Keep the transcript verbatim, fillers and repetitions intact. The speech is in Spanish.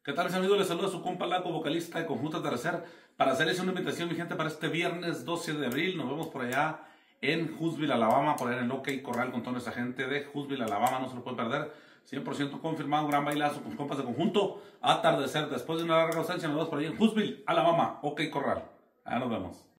¿Qué tal, mis amigos? Les saluda su compa Laco, vocalista de Conjunto Atardecer, para hacerles una invitación, mi gente, para este viernes doce de abril. Nos vemos por allá en Huntsville, Alabama, por allá en el OK Corral con toda esa gente de Huntsville, Alabama. No se lo pueden perder. cien por ciento confirmado, un gran bailazo con compas de Conjunto Atardecer. Después de una larga ausencia, nos vemos por allá en Huntsville, Alabama, OK Corral. Allá nos vemos.